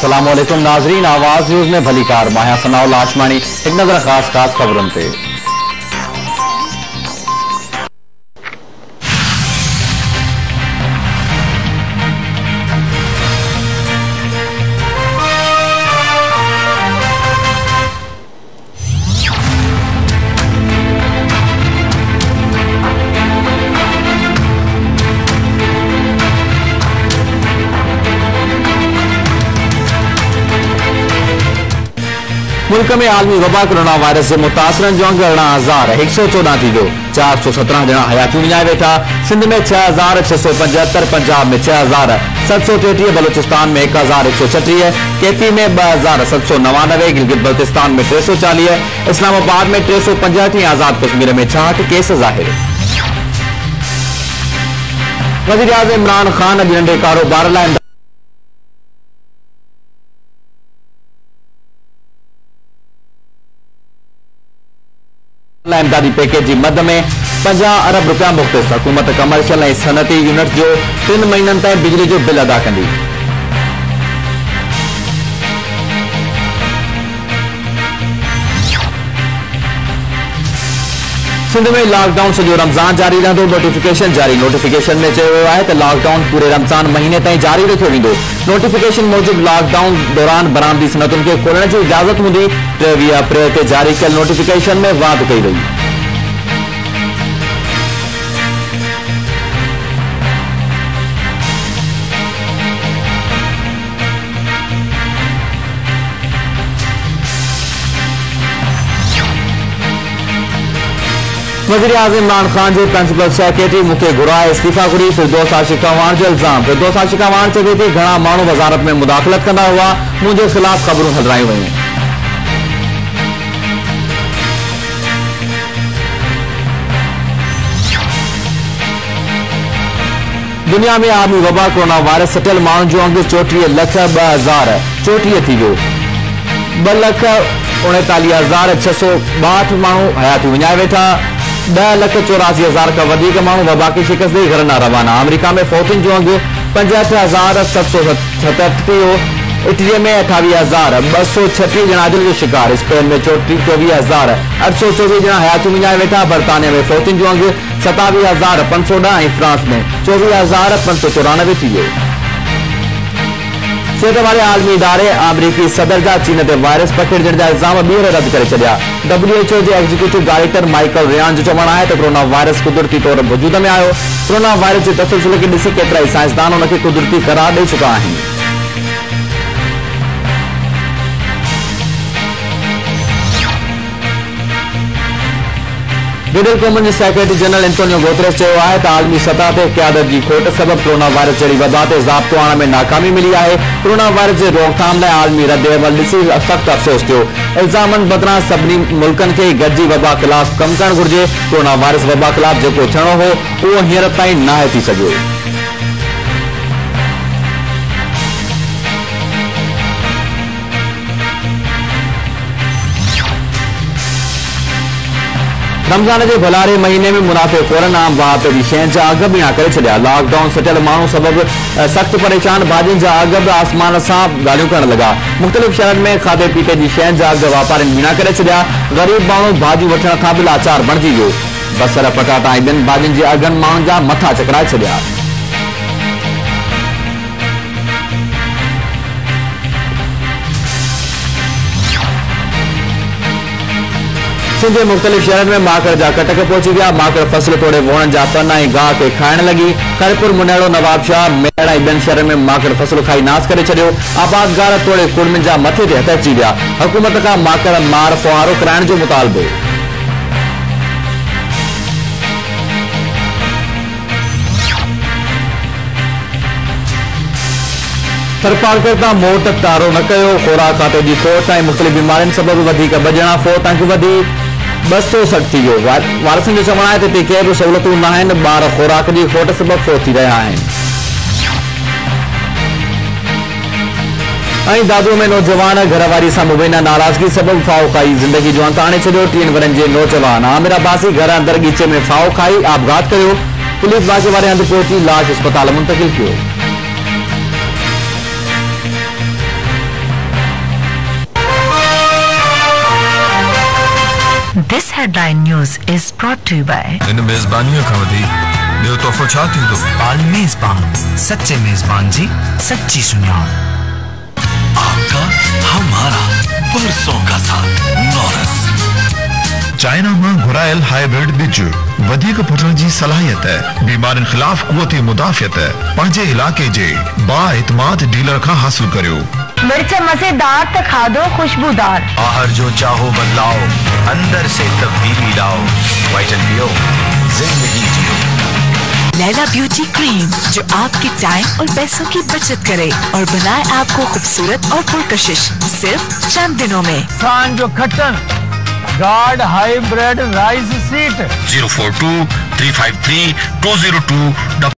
अस्सलाम वालेकुम नाजरीन, आवाज न्यूज़ में भली कार माया सनाउल आशमानी। एक नजर खास खबरों पे। मुल्क में आलमी वबा कोरोना वायरस से मुतासरन जो अंग 18,114 थी जो 417 जना हयाती विञाए वेठा। सिंध में 6,675, पंजाब में 6,733, बलूचिस्तान में 1,136, केपी में 2,799, गिलगित बल्तिस्तान में 340, इस्लामाबाद में 365, आजाद कश्मीर में 66 केस ज़ाहिर। वज़ीर आज़म इमरान खान अॼु नंढे कारोबार लाइ इमदादी पैकेज की मद में 50 अरब रुपया मुख्तस। हुकूमत कमर्शियल और सनती यूनिट जो 3 महीनन तक बिजली जो बिल अदा कंदी। सिंध में लॉकडाउन सॼो रमज़ान जारी रहंदो। नोटिफिकेशन जारी। नोटिफिकेशन में चयो वियो आहे त लॉकडाउन पूरे रमज़ान महीने ताईं जारी रखियो वेंदो। नोटिफिकेशन मूजिब लॉकडाउन दौरान बरामदी सनतुनि खे खोलण जी इजाज़त हूंदी। 23 अप्रैल ते जारी कयल नोटिफिकेशन में वाध कई वई। वज़ीर आज़म इमरान खान जे प्रिंसिपल सेक्रेटरी मूंखे घुराए इस्तीफ़ा घुरी। फिरदौस आशिक़ा वाण जो इल्ज़ाम। फिरदौस आशिक़ा वाण चवे थी घणा माण्हू वज़ारत में मुदाख़लत कंदा हुआ, मुंहिंजे ख़िलाफ़ ख़बरूं हलरायूं वयूं। दुनिया में आलमी वबा कोरोना वायरस सटियल माण्हुनि जो अंग 34,02,034 थी वियो। 2,39,662 माण्हू हयाती विञाए वेठा। 10,84,000 खां वधीक माण्हू वबा खे शिकस्त ॾेई घर न रवाना। अमेरिका में फौतियुनि जो अंग 65,737। इटली में 28,236 जना दिल जो शिकार। स्पेन में 24,824 जना हयाती विञाए वेठा। बरतानिया में फौतियुनि जो अंग 27,510 ऐं फ्रांस में 24,594 थी वियो। सेहत वाले आलमी इदारे अमरीकी सदर जा चीन ते वायरस पकड़जण जा इल्ज़ाम ॿीहर रद्द करे छॾिया। WHO जे एग्जीक्यूटिव डायरेक्टर माइकल रियान जो चवणु आहे त कोरोना वायरस कुदरती तौर वजूद में आयो। कोरोना वायरस जे तसलसल खे ॾिसी केतिरा ई साइंसदान उनखे कुदरती करार ॾेई चुका आहिनि। गॾियल क़ौमुनि जे सेक्रेटरी जनरल एंटोनियो गुतेरेस चयो आहे त आलमी सतह ते क़यादत जी खोट सबबि कोरोना वायरस जहिड़ी वबा ते ज़ाब्तो आणण में नाकामी मिली आहे। कोरोना वायरस जे रोकथाम लाइ आलमी रद्दअमल ॾिसी सख़्तु अफ़सोस थियो। इल्ज़ामनि बदिरां सभिनी मुल्कनि खे गॾिजी वबा ख़िलाफ़ कमु करणु घुर्जे। कोरोना वायरस वबा ख़िलाफ़ जेको थियणो हो उहो हींअर ताईं नाहे थी सघियो। रमज़ान के भलारे महीने में मुनाफ़िक़ोरनि आम वाहत जी शयुनि जा अघ ॿीणा करे छॾिया। लॉकडाउन सटियल माण्हू सबबि सख़्तु परेशान भाॼियुनि जा अघ बि आसमान सां ॻाल्हियूं करण लॻा। मुख़्तलिफ़ शहरनि में खाधे पीते जी शयुनि जा अघ वापारियुनि ॿीणा करे छॾिया। ग़रीब माण्हू भाॼियूं वठण खां बि लाचार बणिजी वियो। बसर पटाटा ऐं ॿियनि भाॼियुनि जे अघनि माण्हुनि जा मथा चकराए छॾिया। सिंध जे मुख़्तलिफ़ शहरनि में माकड़ जा कटक पहुची विया। माकड़ फसल तोड़े वोणनि जा पन ऐं गाह खे खाइण लॻी। खड़पुर, मुनेड़ो, नवाबशाह, मेड़ ऐं ॿियनि शहरनि में माकड़ फसल खाई नास करे छॾियो। आबादगार तोड़े कुड़मियुनि जा मथे ते हथ अची विया। हुकूमत खां माकड़ मार फुहारो कराइण जो मुतालबो। सरपारकर्ता मोट तारो न कयो। खुराक खाते जी खोट ऐं मुख़्तलिफ़ बीमारियुनि सबबि वधीक बजणा फोत अंग वधी 260 थी वियो। वारसनि जो चवणु आहे त हिते के बि सहूलियतूं न आहिनि। ॿार खुराक जी खोट सबबि फोत थी रहिया आहिनि। ऐं दादू में नौजवान घरवारी सां मुबैना नाराज़गी सबबि फाओ खाई ज़िंदगी जो अंत आणे छॾियो। 3 वरनि जे नौजवान आमिर अब्बासी घर अंदरि गीचे में फाओ खाई आपघात कयो। पुलिस वाक़े वारे हंधि पहुची लाश अस्पताल मुंतक़िल कयो। This headline news is brought to you by इन मेज़बानियों का वधी ॿियो तोहफ़ो छा थींदो? आल मेज़बान, सच्चे मेज़बान जी सच्ची सुञाण। आपका हमारा बरसों का साथ नॉरस। चाइना में घुरायल हाइब्रिड बिज वधिक पुटण जी सलाहियत, बीमारियुनि खिलाफ कुवत मुदाफ़ियत पंहिंजे इलाके जे बाएतमाद डीलर खां हासिल करियो। मिर्च मज़ेदार त खाधो खुशबूदार। बाहर जो चाहो बदलाओ, अंदर से तब्दीली लाओ। वाइटन पियो, जिंदगी जियो। लैला ब्यूटी क्रीम जो आपके टाइम और पैसों की बचत करे और बनाए आपको खूबसूरत और पुरकशिश सिर्फ चंद दिनों में। खान जो खटन गार्ड हाइब्रिड राइस सीट 042 353 202